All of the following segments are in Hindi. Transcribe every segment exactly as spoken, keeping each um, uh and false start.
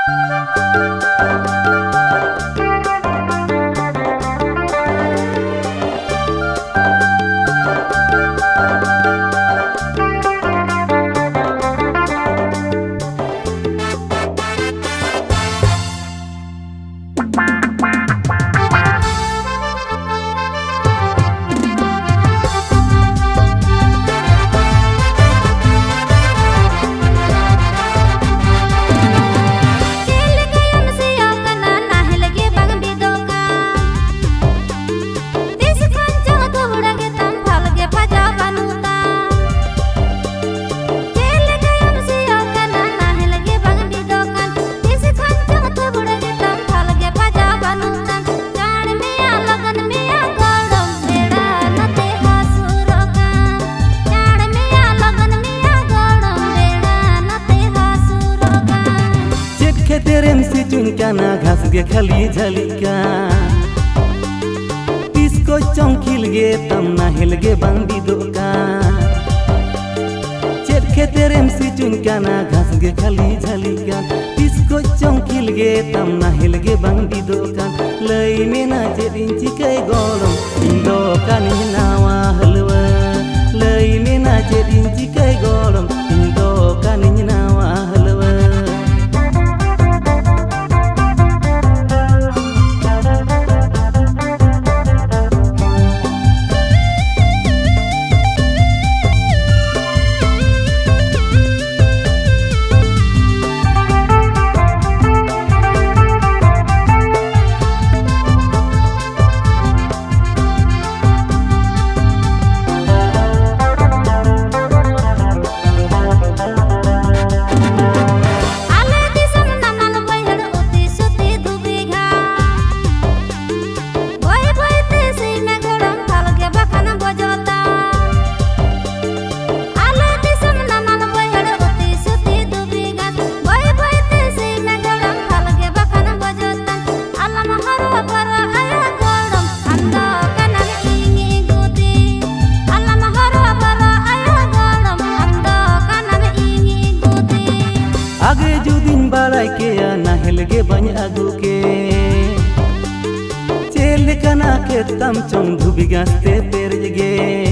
Kana घास गे खाली झलिका तिसको चौखिल गे तम नाहिल गे बांदी दोका चेत खेतेरेम सिचुन काना घास गे खाली झलिका तिसको चौखिल गे तम नाहिल गे बांदी दोका लई मेना जेदिन चिकै गरम इन्दो कानी नावा हलवा लई मेना जेदिन चिकै गरम इन्दो कानी नावा हलवा नाहेल गे बन आगू के चेल कना के तम चों धुबी गास्ते पेरज गे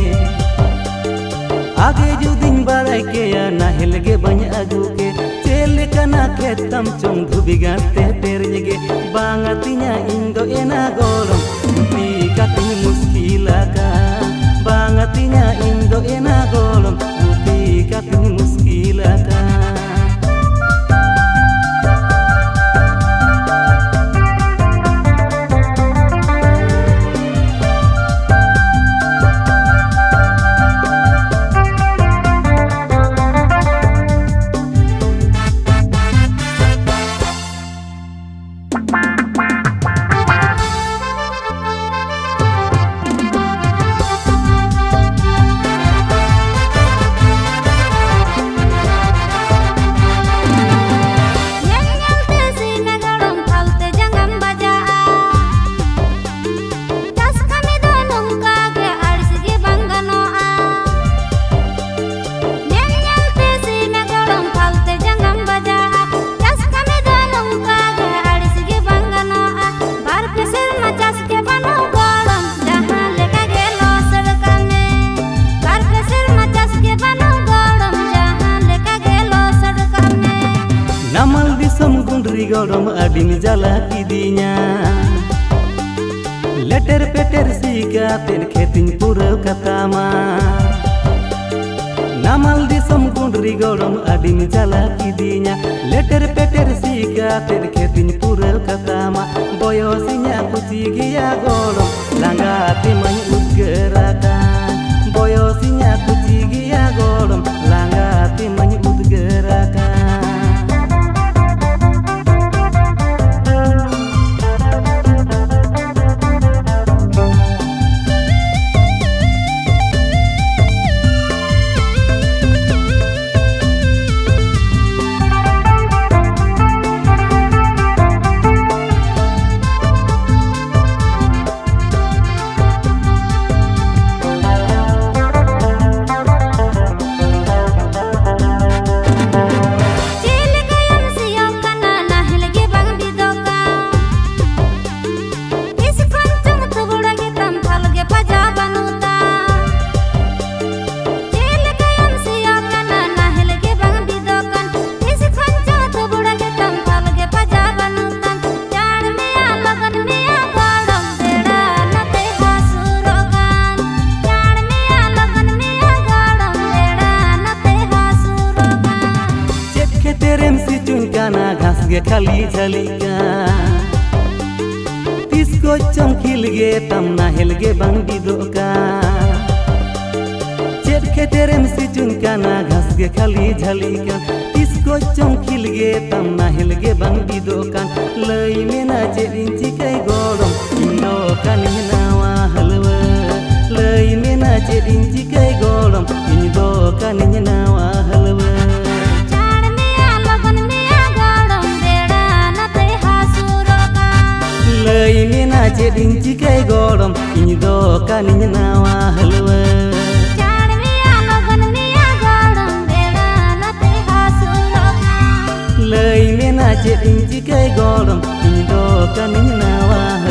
आगे जो दिन बाराय के नाहेल गे बन आगू के चेल कना के तम चों धुबी गास्ते पेरज गे बांगा तिnya इndo एना गरम ती काती मुश्किला का बांगा तिnya इndo एना गरम ती काती मुश्किला का गरम आदिन जला किदिnya लेटर पेटर सीका तेन खेतिन पुरव कतामा नामल दिसम गुंडरी गरम आदिन जला किदिnya लेटर पेटर सीका तेन खेतिन पुरव कतामा boyosinya kucigia gरम langga timai udgeraka boyosinya kucigia gरम langga timai udgeraka kana ghas ge khali jhalika tisko chong khil ge tam nahel ge bang didoka chet kheterem sichun kana ghas ge khali jhalika tisko chong khil ge tam nahel ge bang didoka lai mena chedin chikai godom indo kan nawa halwa lai mena chedin chikai godom indo kan nawa halwa lai mena chedin chikai godom indo kan nawa halwa lai mena chedin chikai godom indo kan nawa